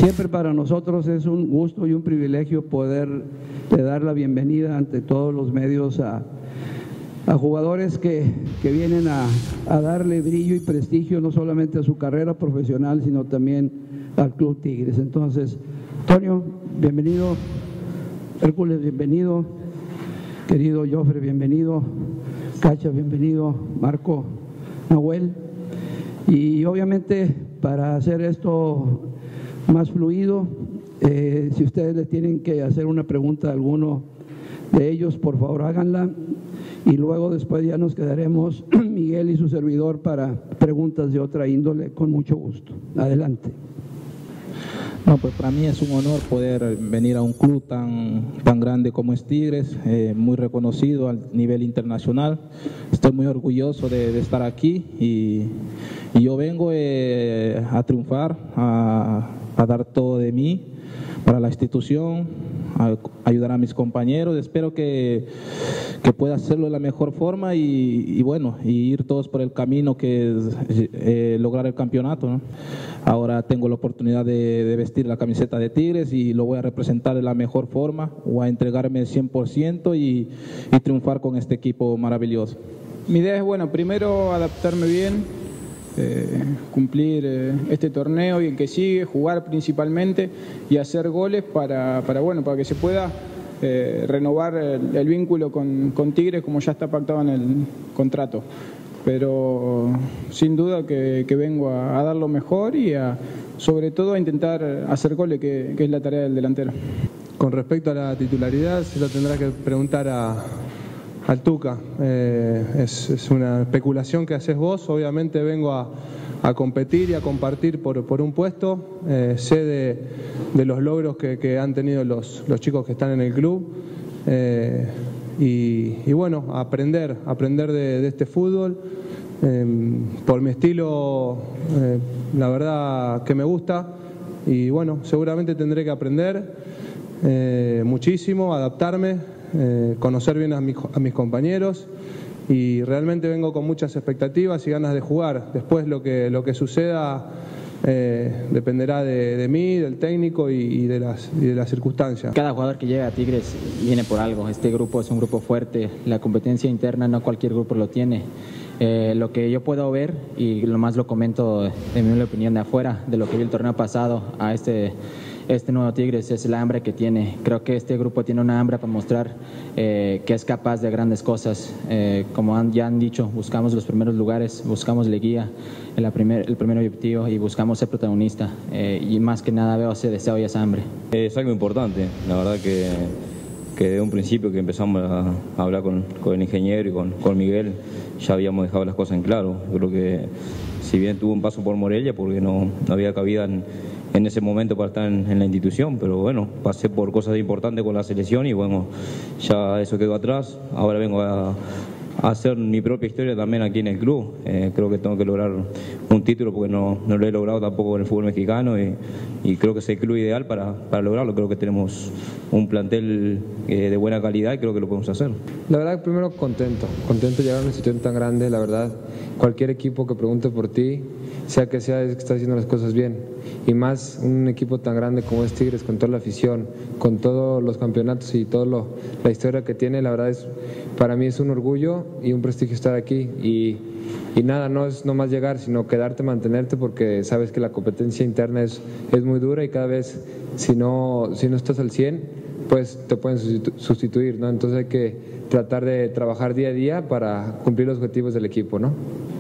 Siempre para nosotros es un gusto y un privilegio poder dar la bienvenida ante todos los medios a jugadores que vienen a darle brillo y prestigio no solamente a su carrera profesional, sino también al Club Tigres. Entonces, Antonio, bienvenido. Hércules, bienvenido. Querido Jofre, bienvenido. Cacha, bienvenido. Marco, Nahuel. Y obviamente para hacer esto más fluido, si ustedes le tienen que hacer una pregunta a alguno de ellos, por favor háganla, y luego después ya nos quedaremos Miguel y su servidor para preguntas de otra índole, con mucho gusto. Adelante. No, pues para mí es un honor poder venir a un club tan grande como es Tigres, muy reconocido a nivel internacional. Estoy muy orgulloso de estar aquí y yo vengo a triunfar, a dar todo de mí para la institución, a ayudar a mis compañeros. Espero que pueda hacerlo de la mejor forma y bueno, y ir todos por el camino que es lograr el campeonato, ¿no? Ahora tengo la oportunidad de vestir la camiseta de Tigres y lo voy a representar de la mejor forma, voy a entregarme el 100% y triunfar con este equipo maravilloso. Mi idea es, bueno, primero adaptarme bien, cumplir este torneo y el que sigue, jugar principalmente y hacer goles para que se pueda renovar el vínculo con Tigres como ya está pactado en el contrato. Pero sin duda que vengo a dar lo mejor y sobre todo a intentar hacer goles, que es la tarea del delantero. Con respecto a la titularidad, se lo tendrá que preguntar al Tuca. Es una especulación que haces vos. Obviamente vengo a competir y a compartir por un puesto. Sé de los logros que han tenido los chicos que están en el club. Y bueno, aprender de este fútbol. Por mi estilo, la verdad que me gusta. Y bueno, seguramente tendré que aprender muchísimo, adaptarme, conocer bien a mis compañeros, y realmente vengo con muchas expectativas y ganas de jugar. Después lo que suceda dependerá de mí, del técnico y de las circunstancias. Cada jugador que llega a Tigres viene por algo. Este grupo es un grupo fuerte, la competencia interna no cualquier grupo lo tiene. Lo que yo puedo ver, y lo más lo comento de mi opinión de afuera, de lo que vi el torneo pasado a este nuevo Tigres, es la hambre que tiene. Creo que este grupo tiene una hambre para mostrar que es capaz de grandes cosas. Como ya han dicho, buscamos los primeros lugares, buscamos liguilla, el primer objetivo, y buscamos ser protagonista. Y más que nada veo ese deseo y esa hambre. Es algo importante, la verdad que de un principio que empezamos a hablar con el ingeniero y con Miguel, ya habíamos dejado las cosas en claro. Yo creo que si bien tuvo un paso por Morelia, porque no había cabida en ese momento para estar en la institución, pero bueno, pasé por cosas importantes con la selección y bueno, ya eso quedó atrás. Ahora vengo a hacer mi propia historia también aquí en el club. Creo que tengo que lograr un título porque no lo he logrado tampoco en el fútbol mexicano y creo que es el club ideal para lograrlo. Creo que tenemos un plantel de buena calidad y creo que lo podemos hacer. La verdad, primero contento de llegar a una institución tan grande. La verdad, cualquier equipo que pregunte por ti, sea que sea, es que está haciendo las cosas bien, y más un equipo tan grande como es Tigres, con toda la afición, con todos los campeonatos y toda la historia que tiene. La verdad para mí es un orgullo y un prestigio estar aquí, y nada, no es nomás llegar, sino quedarte, mantenerte, porque sabes que la competencia interna es muy dura y cada vez si no estás al 100, pues te pueden sustituir, ¿no? Entonces hay que tratar de trabajar día a día para cumplir los objetivos del equipo, ¿no?